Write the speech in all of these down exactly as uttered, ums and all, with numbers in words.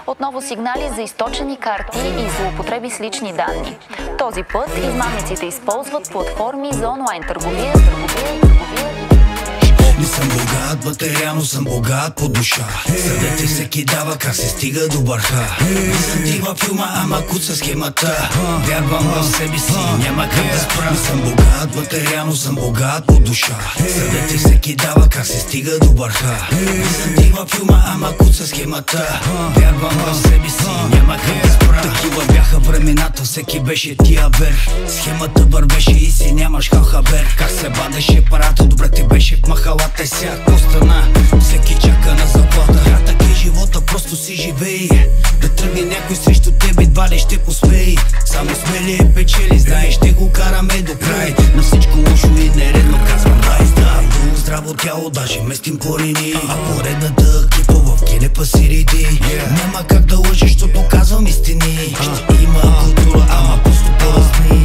Отново сигнали за източени карти и злоупотреби с лични данни. Този път измамниците използват платформи за онлайн търговия, търговия, търговия. Не съм богат, материално съм богат по душа. Съдете всеки дава как се стига до върха. Не съм ти във филма, ама куца схемата. Вярвам в себе си, няма как да спра. Не съм богат, материално съм богат по душа. Съдете всеки дава как се стига до върха. Не съм ти във филма, ама куца схемата. Вярвам в себе си, няма как да спра. Такива бяха времената, всеки беше тия вер. Схемата вървеше и си нямаш хал-хабер. Как се бадеше парата, добре те беше в махала. Те сега остана, всеки чака на заплата. Кратък е живота, просто си живей. Да тръгне някой срещу тебе, едва ли ще посмей. Само смели е печели, знаеш, ще го караме до край. На всичко лошо и нередно казвам дай здрав. Дух, здраво тяло, даже местим планини. А поредната клипа в кенепа си риди. Няма как да лъжиш, защото казвам истини. Ще има култура, ама просто по-разни.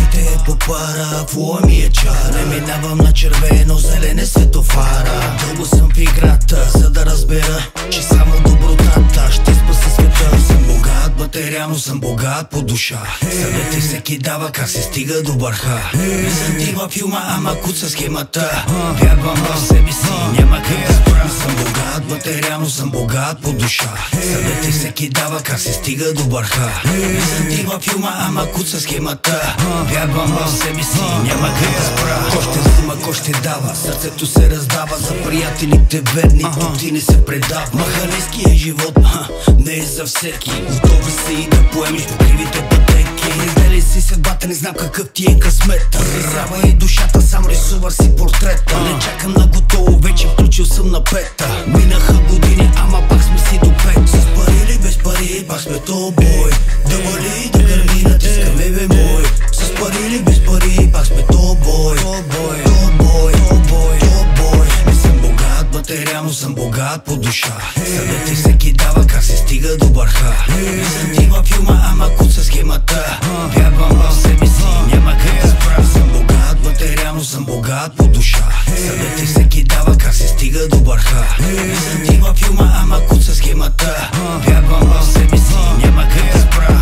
По пара, фула ми е чара. Не минавам на червено, зелен е светофара. Дълго съм в играта, за да разбера, че само добротата ще спаси света. Не съм богат, материално съм богат по душа. Съдете всеки дава как се стига до върха. Не съм ти във филма, ама куца схемата. Вярвам в себе си, няма как да спра. Не съм богат, материално съм богат по душа. Съдете всеки дава как се стига до върха. Не съм ти във филма, ама куца схемата. Вярвам в себе си, няма как да спра. Кой ще взима, кой ще дава, сърцето се раздава. За приятелите верни, тук ти не се предава. Махалейския живот не е за всеки. Готова си и да поемеш по кривите пътеки. Раздели си съдбата, не знам какъв ти е късмета. Рава и душата, сам рисуваш си портрета. Не чакам на готово, вече включил съм на пета. Минаха години, ама пак сме си до пет. С пари или без пари, пак сме то бой. Да вали, да гърми, натискаме бе мой. С пари или без пари, пак сме то бой. То бой, то бой, то бой, то бой. Не съм богат, материално съм богат по душа. Съдете всеки дава как се стига до върха. Не съм ти във филма, ама куца схемата. Вярвам в себе си, няма как да спра. Не съм богат, материално съм богат по душа. Съдете всеки дава как се стига до върха. Не съм ти във филма, ама куца схемата. Вярвам в себе си, няма как да спра.